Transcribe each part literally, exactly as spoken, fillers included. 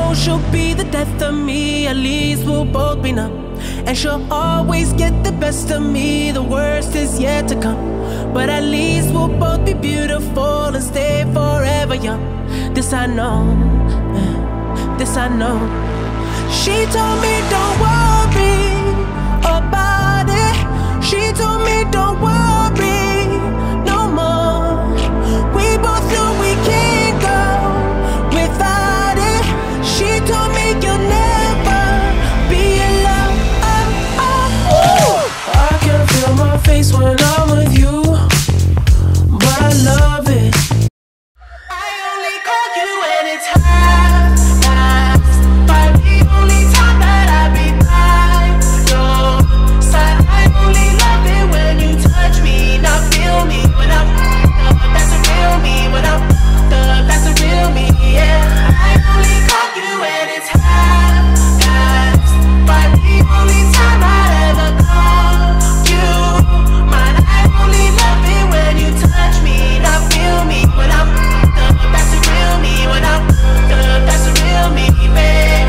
know she'll be the death of me. At least we'll both be numb. And she'll always get the best of me. The worst is yet to come. But at least we'll both be beautiful and stay forever young. This I know, this I know. She told me don't worry about it. She told me don't worry no more. We both know we can't go without it. She told me you'll never be alone. Oh, oh, oh. I can feel my face when I'm with you, but I love it. I only call you when it's half past five. The only time that I be by your side. I only love it when you touch me, not feel me when I'm up. That's a real me when I'm up. That's a real me, yeah. I only call you when it's half past five. The only time I'd ever call you mine. I only love it when you touch me, not feel me when I'm up. That's a real me when I'm up. That's a real me, babe.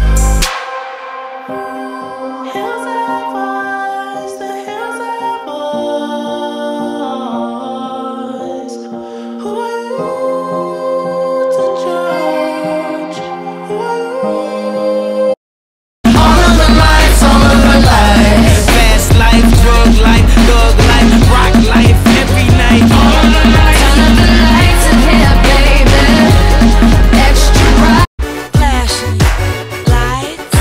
Hills have voice, the hills have voice. Who are you to judge? Who are you? All of the lights, all of the lights. Fast life, drug life, thug life, rock life, every night. All of the lights. Turn up the lights in here, baby. Extra bright. Flashing lights.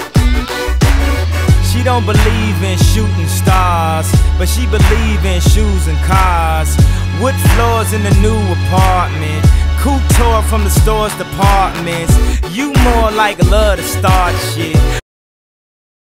She don't believe in shooting stars, but she believe in shoes and cars. Wood floors in the new apartment, couture from the store's departments. You more like love to start shit.